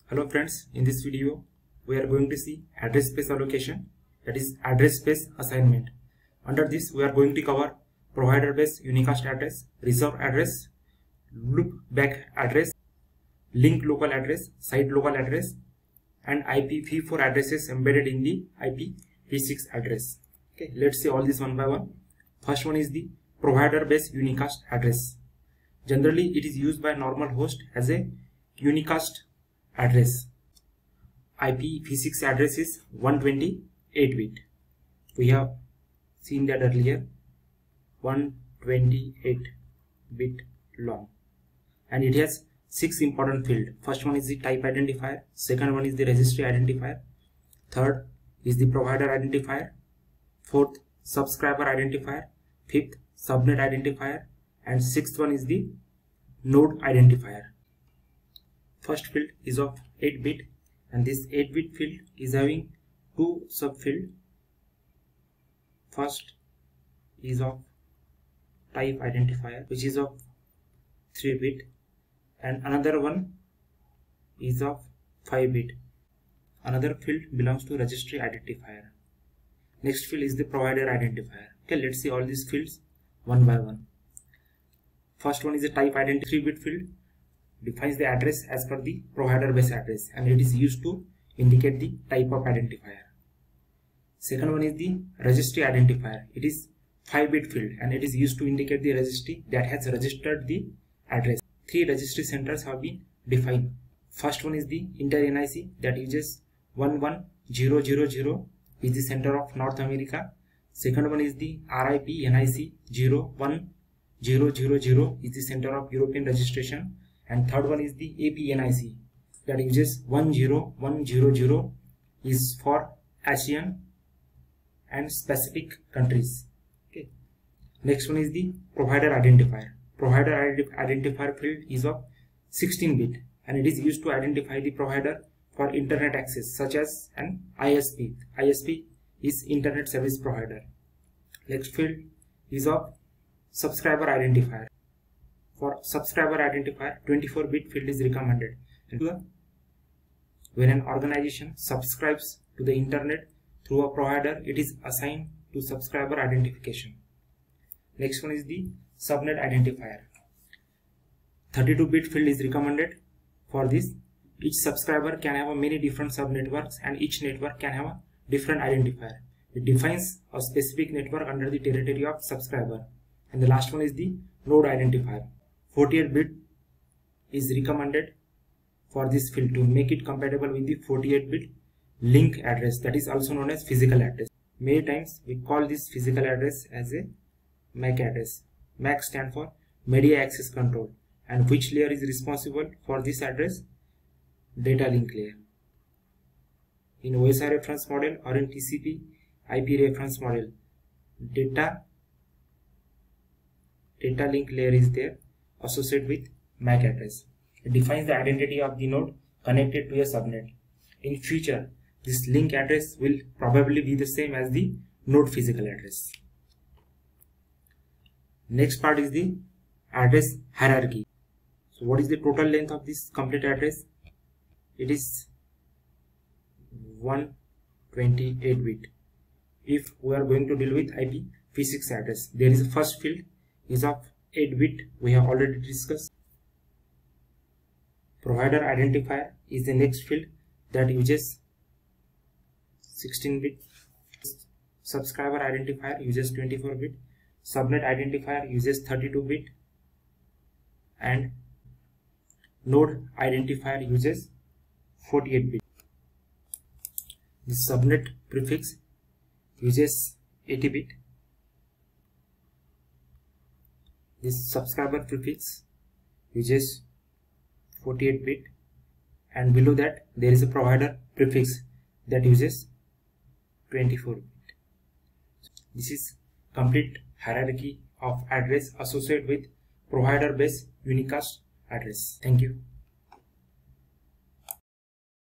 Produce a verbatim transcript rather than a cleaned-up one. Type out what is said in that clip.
Hello friends, in this video we are going to see address space allocation, that is address space assignment. Under this we are going to cover provider base unicast address, reserved address, loop back address, link local address, site local address, and I P v four addresses embedded in the I P v six address. Okay, let's see all this one by one. First one is the provider base unicast address. Generally it is used by normal host as a unicast address. I P v six address is one twenty-eight bit. We have seen that earlier, one twenty-eight bit long, and it has six important fields. First one is the type identifier, second one is the registry identifier, third is the provider identifier, fourth subscriber identifier, fifth subnet identifier, and sixth one is the node identifier. First field is of eight bit, and this eight bit field is having two subfield. First is of type identifier, which is of three bit, and another one is of five bit. Another field belongs to registry identifier. Next field is the provider identifier. Okay, let's see all these fields one by one. First one is the type identifier. three bit field defines the address as per the provider base address, and it is used to indicate the type of identifier. Second one is the registry identifier. It is five bit field, and it is used to indicate the registry that has registered the address. Three registry centers have been defined. First one is the Inter N I C that uses one one zero zero zero, is the center of North America. Second one is the R I P N I C zero one zero zero zero, is the center of European registration. And third one is the A P N I C that uses one zero one zero zero, is for ASEAN and specific countries. Okay. Next one is the provider identifier. Provider identifier field is of sixteen bit, and it is used to identify the provider for internet access, such as an I S P. I S P is internet service provider. Next field is of subscriber identifier. For subscriber identifier, twenty-four bit field is recommended. When an organization subscribes to the internet through a provider, it is assigned to subscriber identification. Next one is the subnet identifier. thirty-two bit field is recommended. For this, each subscriber can have a many different subnetworks, and each network can have a different identifier. It defines a specific network under the territory of subscriber. And the last one is the node identifier. forty-eight bit is recommended for this field to make it compatible with the forty-eight bit link address, that is also known as physical address. Many times we call this physical address as a M A C address. M A C stands for Media Access Control, and which layer is responsible for this address? Data link layer. In O S I reference model or in T C P I P reference model, data data link layer is there, associated with M A C address. It defines the identity of the node connected to a subnet. In future, this link address will probably be the same as the node physical address. Next part is the address hierarchy. So what is the total length of this complete address? It is one twenty-eight bit. If we are going to deal with I P v six address, there is a first field is of eight bit, we have already discussed. Provider identifier is the next field that uses sixteen bit. Subscriber identifier uses twenty-four bit. Subnet identifier uses thirty-two bit, and node identifier uses forty-eight bit. The subnet prefix uses eighty bit. This subscriber prefix uses forty-eight bit, and below that there is a provider prefix that uses twenty-four bit. This is complete hierarchy of address associated with provider base unicast address. Thank you.